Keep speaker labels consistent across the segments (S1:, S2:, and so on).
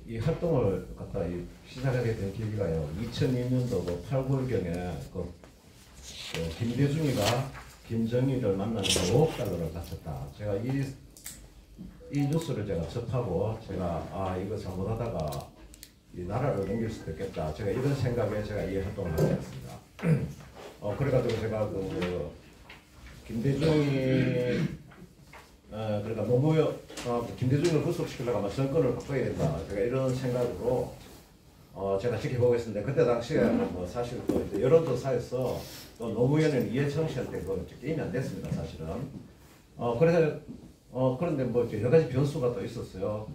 S1: 이 활동을 갖다 시작하게 된 계기가요. 2002년도 8, 9월경에 김대중이가 김정일을 만나서 5억 달러를 바쳤다. 제가 이 뉴스를 제가 접하고 제가 이거 잘못하다가 이 나라를 넘길 수도 있겠다. 제가 이런 생각에 제가 이 활동을 하게 됐습니다. 그래가지고 제가 김대중이 그러니까 노무현 김대중을 구속시키려고 아마 정권을 바꿔야 된다. 제가 이런 생각으로 제가 지켜보고 있었는데 그때 당시에 뭐 사실 또 여론조사에서 또 노무현은 이해청 씨한테 게임이 안 됐습니다. 사실은. 그래서 그런데 뭐 여러 가지 변수가 또 있었어요.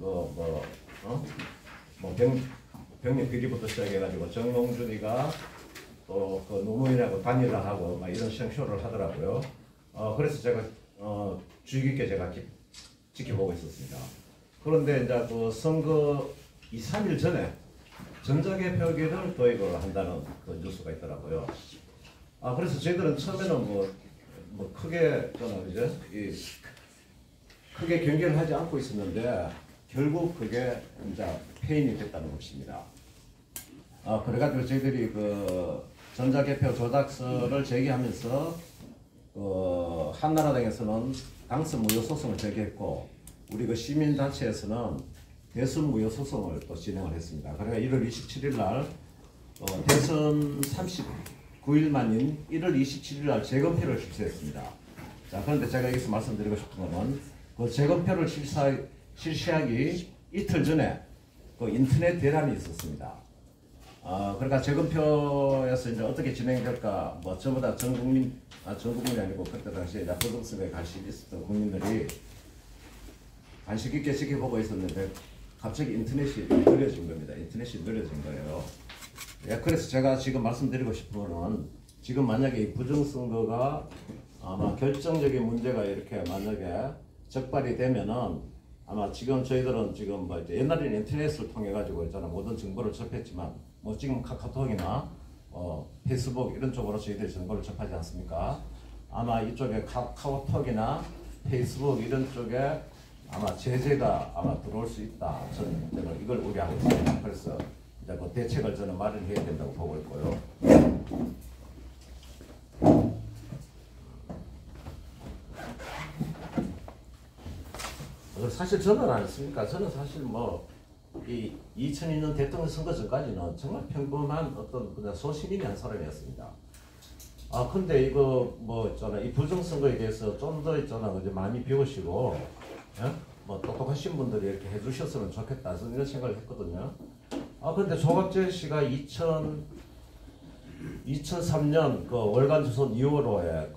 S1: 병력 비리부터 시작해가지고 정몽준이가 또 그 노무현하고 단일을 하고 막 이런 시행쇼를 하더라고요. 그래서 제가 주의 깊게 제가 지켜보고 있었습니다. 그런데 이제 그 선거 2, 3일 전에 전자개표기를 도입을 한다는 그 뉴스가 있더라고요. 그래서 저희들은 처음에는 뭐 크게 그죠? 크게 경계를 하지 않고 있었는데 결국 그게 이제 폐인이 됐다는 것입니다. 그래가지고 저희들이 그 전자개표 조작서를 제기하면서 한나라당에서는 당선 무효 소송을 제기했고 우리 그 시민단체에서는 대선 무효 소송을 또 진행을 했습니다. 그래가 1월 27일 날 대선 39일 만인 1월 27일 날 재검표를 실시했습니다. 자, 그런데 제가 여기서 말씀드리고 싶은 것은 그 재검표를 실시하기 이틀 전에 그 인터넷 대란이 있었습니다. 그러니까 재검표에서 이제 어떻게 진행될까, 뭐 전부 다 전 국민이 아니고 그때 당시에 보정선거에 관심이 있었던 국민들이 관심 있게 지켜보고 있었는데 갑자기 인터넷이 느려진 겁니다. 인터넷이 느려진 거예요. 그래서 제가 지금 말씀드리고 싶은 거는 지금 만약에 이 부정선거가 아마 결정적인 문제가 이렇게 만약에 적발이 되면은 아마 지금 저희들은 지금 뭐 이제 옛날에는 인터넷을 통해 가지고 있잖아 모든 정보를 접했지만 뭐 지금 카카오톡이나 페이스북 이런 쪽으로 저희들이 정보를 접하지 않습니까? 아마 이쪽에 카카오톡이나 페이스북 이런 쪽에 아마 제재가 아마 들어올 수 있다. 저는 이걸 우려하고 있습니다. 그래서 이제 그 대책을 저는 마련해야 된다고 보고 있고요. 사실 저는 안 했습니까? 저는 사실 이 2002년 대통령 선거 전까지는 정말 평범한 어떤 그냥 소시민이 한 사람이었습니다. 근데 이거 이 부정선거에 대해서 좀 더 이제 많이 배우시고, 뭐 똑똑하신 분들이 이렇게 해주셨으면 좋겠다. 저는 이런 생각을 했거든요. 근데 조갑재 씨가 2003년 그 월간조선 2월호에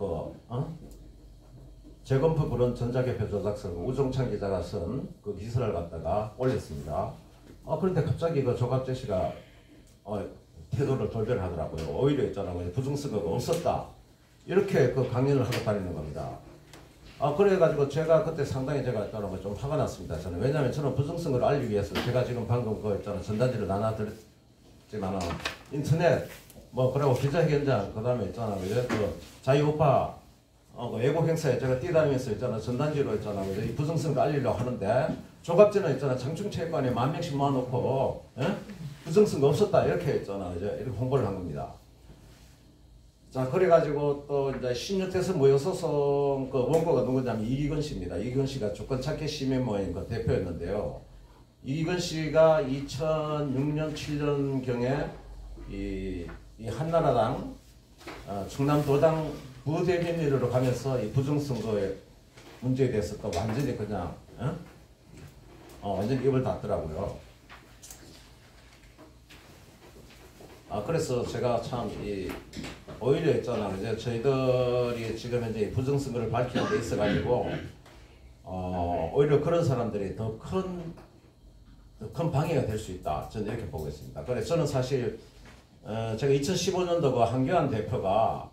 S1: 재검표 불원 전자개표 조작설 우종찬 기자가 쓴 그 기사를 갖다가 올렸습니다. 그런데 갑자기 그 조갑재 씨가 태도를 돌변하더라고요. 오히려 있잖아요. 부정선거가 없었다. 이렇게 그 강연을 하고 다니는 겁니다. 그래가지고 제가 그때 상당히 제가 좀 화가 났습니다. 저는 왜냐하면 저는 부정선거를 알리기 위해서 제가 지금 방금 전단지를 나눠드렸지만 인터넷 그리고 기자회견장 그다음에 그 자유우파 외국 행사에 제가 뛰다니면서 전단지로 이 부정선거 알리려고 하는데 조갑재는 장충체육관에 10,000명씩 모아놓고 부정선거 없었다 이렇게 이렇게 홍보를 한 겁니다. 자, 그래가지고 또 이제 신유태서 무효소송 그 원고가 누구냐면 이기근 씨입니다. 이기근 씨가 주권찾기 시민모임 그 대표였는데요. 이기근 씨가 2006년 7년경에 이 한나라당 충남도당 부대변인으로 가면서 이 부정선거의 문제에 대해서 또 완전히 그냥 완전히 입을 닫더라고요. 그래서 제가 참 오히려 이제 저희들이 지금 현재 부정선거를 밝히는 데 있어가지고 오히려 그런 사람들이 더 큰 방해가 될 수 있다. 저는 이렇게 보고 있습니다. 그래서 저는 사실 제가 2015년도 그 한교안 대표가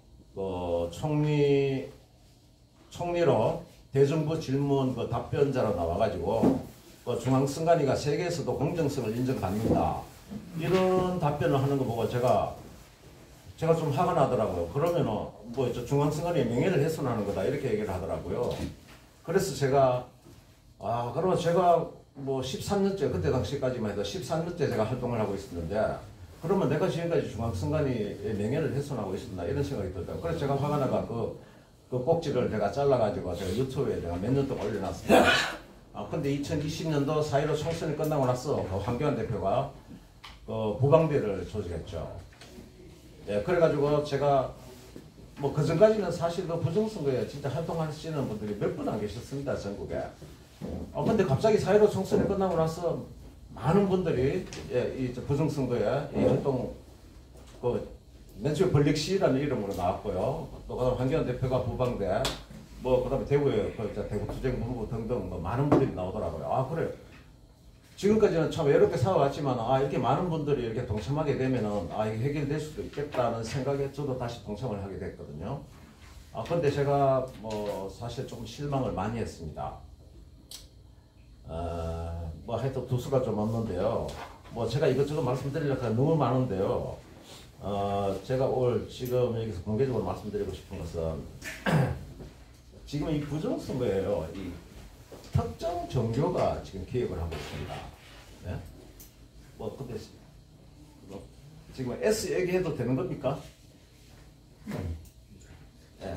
S1: 총리로 대정부 질문 답변자로 나와가지고 중앙선관위가 세계에서도 공정성을 인정받는다. 이런 답변을 하는 거 보고 제가 좀 화가 나더라고요. 그러면은 중앙선관위의 명예를 훼손하는 거다 이렇게 얘기를 하더라고요. 그래서 제가 그러면 제가 뭐 13년째 그때 당시까지만 해도 13년째 제가 활동을 하고 있었는데 그러면 내가 지금까지 중앙선관위의 명예를 훼손하고 있었나 이런 생각이 들더라고요. 그래서 제가 화가 나가 그 꼭지를 제가 잘라가지고 제가 유튜브에 제가 몇 년 동안 올려놨습니다. 근데 2020년도 4.15 총선이 끝나고 나서 그 황교안 대표가 그 부방대를 조직했죠. 예, 그래가지고 제가 뭐 그전까지는 사실 그 부정선거에 진짜 활동하시는 분들이 몇 분 안 계셨습니다, 전국에. 근데 갑자기 4.15 총선이 끝나고 나서 많은 분들이 이 부정선거에 이 활동 맨 처음에 벌릭시라는 이름으로 나왔고요. 또 그다음 황교안 대표가 부방대, 뭐 그다음에 대구에 대구 투쟁본부 등등 뭐 많은 분들이 나오더라고요. 그래. 지금까지는 참 외롭게 살아왔지만 이렇게 많은 분들이 이렇게 동참하게 되면은 이게 해결될 수도 있겠다는 생각에 저도 다시 동참을 하게 됐거든요. 근데 제가 뭐 사실 좀 실망을 많이 했습니다. 뭐 하여튼 두수가 좀 없는데요. 뭐 제가 이것저것 말씀드리려고 하면 너무 많은데요. 제가 오늘 지금 여기서 공개적으로 말씀드리고 싶은 것은 지금 이 부정선거예요. 이 특정 종교가 지금 개혁을 하고 있습니다. 네? 뭐 근데 뭐 지금 S 얘기해도 되는 겁니까? 네.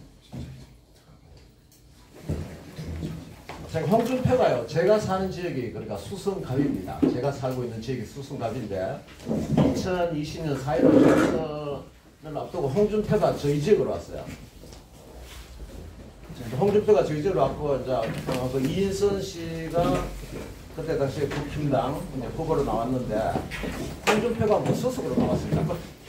S1: 제가 홍준표가요. 제가 사는 지역이 그러니까 수성갑입니다. 제가 살고 있는 지역이 수성갑인데 2020년 4.15 총선을 앞두고 홍준표가 저희 지역으로 왔어요. 홍준표가 저희 지역으로 왔고 이제 그 이인선 씨가 그때 당시에 국힘당 후보로 나왔는데 홍준표가 무소속으로 나왔습니다.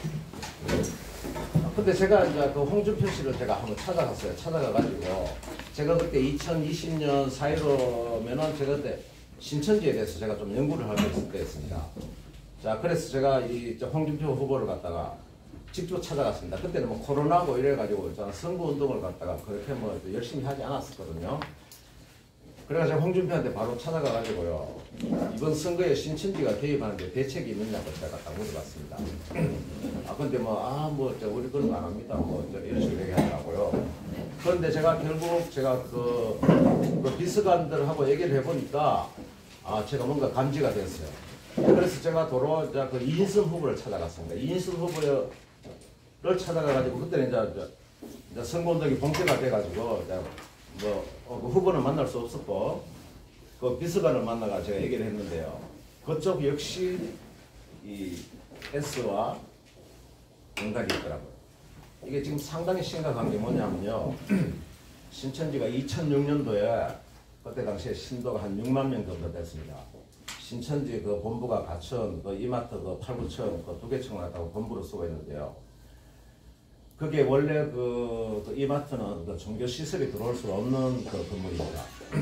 S1: 근데 제가 이제 그 홍준표 씨를 제가 한번 찾아갔어요. 찾아가가지고 제가 그때 2020년 4.15면은 제가 그때 신천지에 대해서 제가 좀 연구를 하고 있을 때였습니다. 자, 그래서 제가 이 홍준표 후보를 갖다가 직접 찾아갔습니다. 그때는 뭐 코로나고 이래가지고 선거 운동을 갖다가 그렇게 뭐 열심히 하지 않았었거든요. 그래가지고 홍준표한테 바로 찾아가가지고요. 이번 선거에 신천지가 개입하는데 대책이 있느냐고 제가 딱 물어봤습니다. 근데 우리 그런 거 안 합니다. 이런 식으로 얘기하더라고요. 그런데 제가 결국 제가 그 비서관들하고 얘기를 해보니까 제가 뭔가 감지가 됐어요. 그래서 제가 도로 이제 그 이인선 후보를 찾아갔습니다. 이인선 후보를 찾아가가지고 그때는 이제 선거운동이 본격화 돼가지고 그 후보는 만날 수 없었고 그 비서관을 만나가 제가 얘기를 했는데요. 그쪽 역시 이 S와 연관이 있더라고요. 이게 지금 상당히 심각한 게 뭐냐면요. 신천지가 2006년도에 그때 당시에 신도가 한 6만 명 정도 됐습니다. 신천지 그 본부가 가천, 그 이마트 그 8, 9층 그 두 개 층을 갖다가 본부로 쓰고 있는데요. 그게 원래 그 이마트는 그 종교 시설이 들어올 수 없는 그 건물입니다.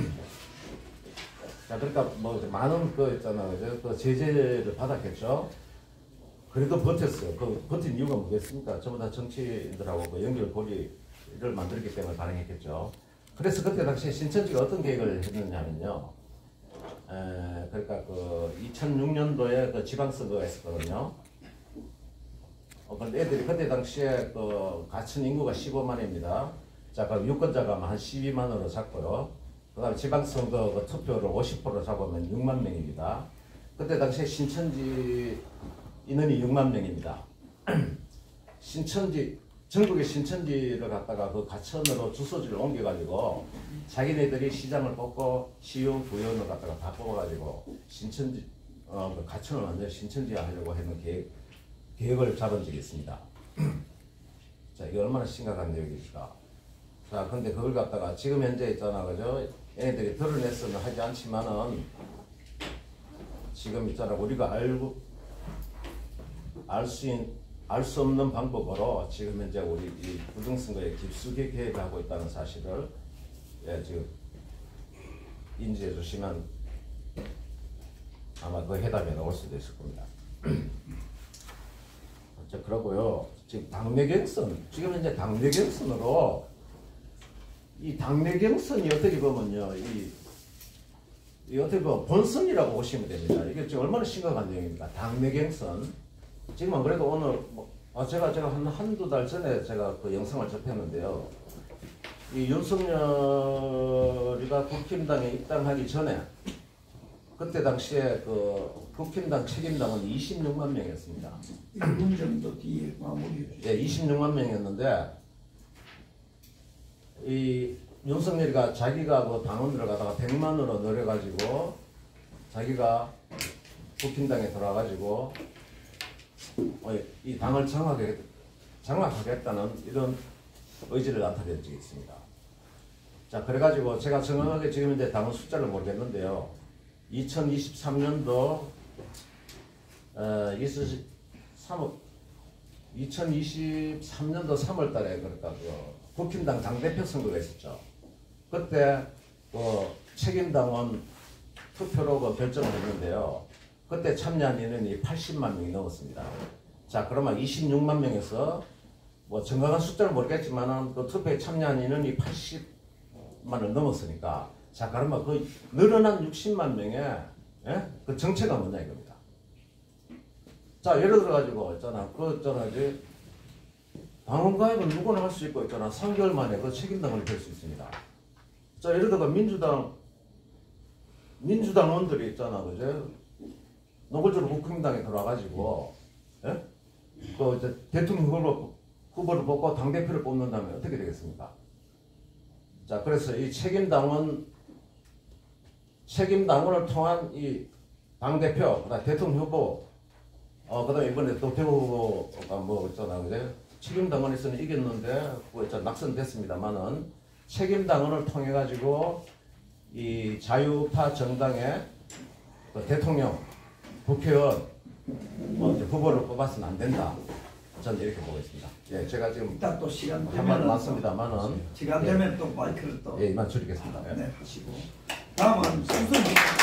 S1: 자, 그러니까 뭐 많은 그 제재를 받았겠죠. 그래도 버텼어요. 그 버틴 이유가 뭐겠습니까? 전부 다 정치인들하고 그 연결 고리를 만들었기 때문에 가능했겠죠. 그래서 그때 당시에 신천지가 어떤 계획을 했느냐면요. 그러니까 그 2006년도에 그 지방선거가 있었거든요. 근데 애들이 그때 당시에 그 가천 인구가 15만입니다. 자, 그럼 유권자가 한 12만으로 잡고요. 그 다음에 지방선거 그 투표를 50% 잡으면 6만 명입니다. 그때 당시에 신천지 인원이 6만 명입니다. 전국의 신천지를 갖다가 그 가천으로 주소지를 옮겨가지고 자기네들이 시장을 뽑고 시의원, 부의원을 갖다가 다 뽑아가지고 신천지, 그 가천을 완전히 신천지화 하려고 하는 계획을 잡은 적이 있습니다. 자, 이게 얼마나 심각한 얘기입니까? 자, 근데 그걸 갖다가 지금 현재 있잖아, 그죠? 얘네들이 드러내서는 하지 않지만은 지금 있잖아, 우리가 알 수 없는 방법으로 지금 현재 우리 이 부정선거에 깊숙이 개입하고 있다는 사실을 지금 인지해 주시면 아마 그 해답이 나올 수도 있을 겁니다. 자, 그러고요. 지금 당내 경선, 지금 현재 당내 경선으로 이 당내 경선이 어떻게 보면요, 이 어떻게 보면 본선이라고 보시면 됩니다. 이게 지금 얼마나 심각한 내용입니까? 당내 경선. 지금 안 그래도 오늘 제가 한두 달 전에 제가 그 영상을 접했는데요. 이 윤석열이가 국힘당에 입당하기 전에 그때 당시에 그 국힘당 책임당은 26만 명이었습니다.
S2: 1분 정도 뒤에 마무리해 주시죠.
S1: 예, 26만 명이었는데 이 윤석열이가 자기가 그 당원들을 갖다가 100만으로 늘려가지고 자기가 국힘당에 들어와가지고 이 당을 장악하겠다는 이런 의지를 나타낸 적이 있습니다. 자, 그래가지고 제가 정확하게 지금 이제 당원 숫자를 모르겠는데요. 2023년도 2023년도 3월 달에 그러니까 그 국힘당 당대표 선거가 있었죠. 그때 그 책임당원 투표로 그 결정을 했는데요. 그때 참여한 인원이 80만 명이 넘었습니다. 자, 그러면 26만 명에서 뭐 정확한 숫자를 모르겠지만은 그 투표에 참여한 인원이 80만을 넘었으니까 자, 그러면 그 늘어난 60만 명의 그 정체가 뭐냐 이겁니다. 자, 예를 들어가지고 있잖아, 이제 당원 가입은 누구나 할 수 있고 있잖아. 3개월 만에 그 책임당원이 될 수 있습니다. 자, 예를 들어 민주당원들이 있잖아, 그죠? 노골적으로 국힘당에 들어와가지고, 예? 그 이제 대통령 후보를 뽑고 당 대표를 뽑는다면 어떻게 되겠습니까? 자, 그래서 이 책임당원을 통한 이 당 대표, 그다음 대통령 후보, 그다음에 이번에 또 대구 후보가 뭐 있잖아, 그죠? 책임당원에서는 이겼는데 뭐 낙선됐습니다만은 책임당원을 통해 가지고 이 자유파 정당의 그 대통령, 국회의원 뭐 후보를 뽑아서는 안 된다. 저는 이렇게 보고 있습니다. 예, 제가 지금
S2: 일단 또 시간
S1: 한 말 많습니다만은
S2: 시간 되면 또 마이크를 또
S1: 이만 줄이겠습니다. 예.
S2: 네, 하시고 다음은 수선